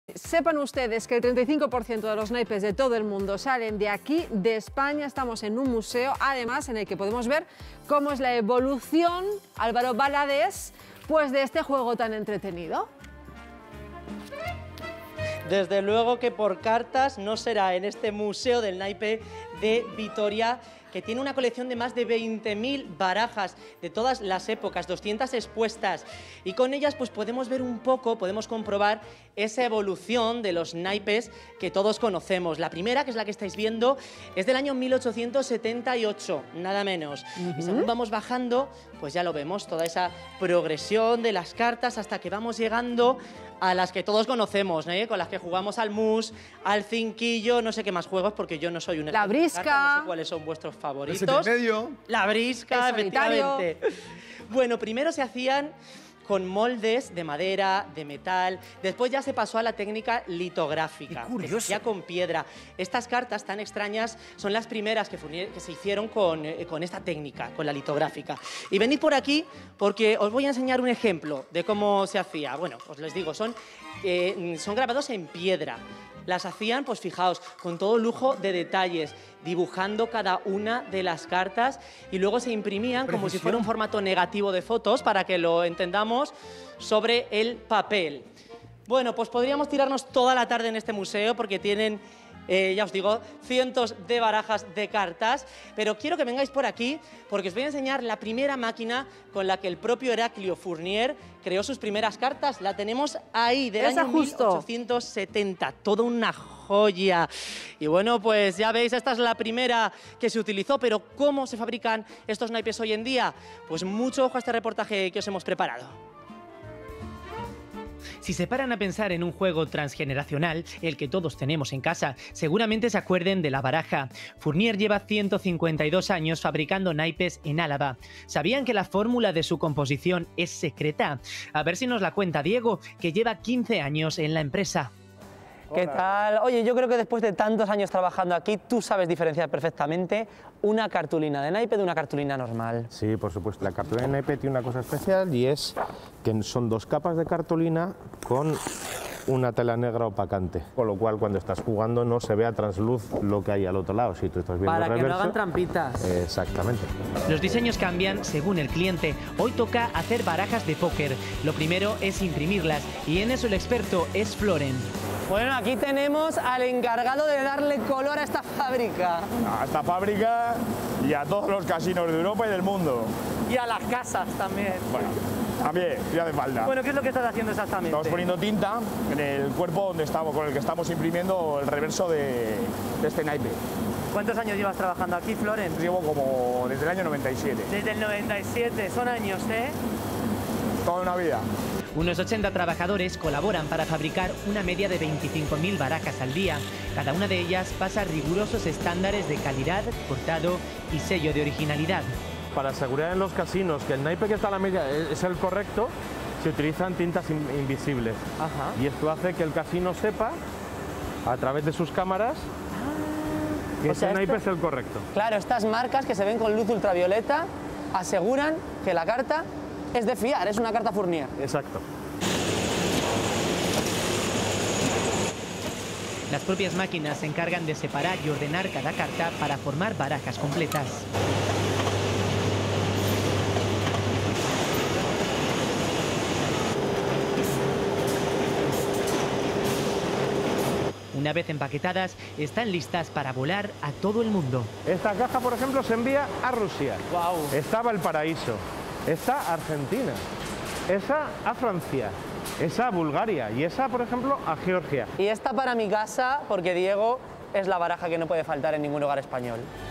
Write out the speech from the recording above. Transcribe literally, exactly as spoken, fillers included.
Sepan ustedes que el treinta y cinco por ciento de los naipes de todo el mundo salen de aquí, de España. Estamos en un museo, además, en el que podemos ver cómo es la evolución, Álvaro Valadez, pues de este juego tan entretenido. Desde luego que por cartas no será en este Museo del Naipe de Vitoria, que tiene una colección de más de veinte mil barajas de todas las épocas, doscientas expuestas, y con ellas pues podemos ver un poco, podemos comprobar esa evolución de los naipes que todos conocemos. La primera, que es la que estáis viendo, es del año mil ochocientos setenta y ocho, nada menos. Uh-huh. Y según vamos bajando, pues ya lo vemos, toda esa progresión de las cartas hasta que vamos llegando a las que todos conocemos, ¿eh? Con las que jugamos al mus, al cinquillo, no sé qué más juegos, porque yo no soy una... La brisca. Cartas, no sé cuáles son vuestros favoritos. El medio. La brisca, el solitario. efectivamente. Bueno, primero se hacían con moldes de madera, de metal. Después ya se pasó a la técnica litográfica, que se hacía con piedra. Estas cartas tan extrañas son las primeras que, que se hicieron con, eh, con esta técnica, con la litográfica. Y venid por aquí porque os voy a enseñar un ejemplo de cómo se hacía. Bueno, os les digo, son, eh, son grabados en piedra. Las hacían, pues fijaos, con todo lujo de detalles, dibujando cada una de las cartas, y luego se imprimían como si fuera un formato negativo de fotos, para que lo entendamos, sobre el papel. Bueno, pues podríamos tirarnos toda la tarde en este museo porque tienen, eh, ya os digo, cientos de barajas de cartas, pero quiero que vengáis por aquí porque os voy a enseñar la primera máquina con la que el propio Heraclio Fournier creó sus primeras cartas. La tenemos ahí, del año mil ochocientos setenta, toda una joya. Y bueno, pues ya veis, esta es la primera que se utilizó, pero ¿cómo se fabrican estos naipes hoy en día? Pues mucho ojo a este reportaje que os hemos preparado. Si se paran a pensar en un juego transgeneracional, el que todos tenemos en casa, seguramente se acuerden de la baraja. Fournier lleva ciento cincuenta y dos años fabricando naipes en Álava. ¿Sabían que la fórmula de su composición es secreta? A ver si nos la cuenta Diego, que lleva quince años en la empresa. ¿Qué tal? Oye, yo creo que después de tantos años trabajando aquí, tú sabes diferenciar perfectamente una cartulina de naipe de una cartulina normal. Sí, por supuesto. La cartulina de naipe tiene una cosa especial y es que son dos capas de cartulina con una tela negra opacante, con lo cual cuando estás jugando no se ve a trasluz lo que hay al otro lado. Si tú estás viendo Para el reverso, que no hagan trampitas. Eh, exactamente. Los diseños cambian según el cliente. Hoy toca hacer barajas de póker. Lo primero es imprimirlas y en eso el experto es Floren. Bueno, aquí tenemos al encargado de darle color a esta fábrica. A esta fábrica y a todos los casinos de Europa y del mundo. Y a las casas también. Bueno, también, ya hace falta. Bueno, ¿qué es lo que estás haciendo exactamente? Estamos poniendo tinta en el cuerpo donde estamos, con el que estamos imprimiendo el reverso de, de este naipe. ¿Cuántos años llevas trabajando aquí, Floren? Llevo como desde el año noventa y siete. Desde el noventa y siete, son años, ¿eh? Toda una vida. Unos ochenta trabajadores colaboran para fabricar una media de veinticinco mil barajas al día. Cada una de ellas pasa rigurosos estándares de calidad, cortado y sello de originalidad. Para asegurar en los casinos que el naipe que está a la media es el correcto, se utilizan tintas in invisibles. Ajá. Y esto hace que el casino sepa, a través de sus cámaras, que o ese sea, naipe esto... es el correcto. Claro, estas marcas que se ven con luz ultravioleta aseguran que la carta es de fiar, es una carta Fournier. Exacto. Las propias máquinas se encargan de separar y ordenar cada carta para formar barajas completas. Una vez empaquetadas, están listas para volar a todo el mundo. Esta caja, por ejemplo, se envía a Rusia. Wow. Esta va al Paraíso. Esta a Argentina. Esa a Francia. Esa a Bulgaria. Y esa, por ejemplo, a Georgia. Y esta para mi casa, porque Diego es la baraja que no puede faltar en ningún hogar español.